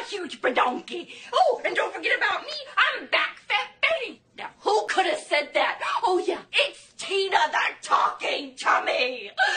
huge badonkey. Oh, and don't forget about me. I'm back, Fat Betty. Now, who could have said that? Oh, yeah, it's Tina the Talking Tummy.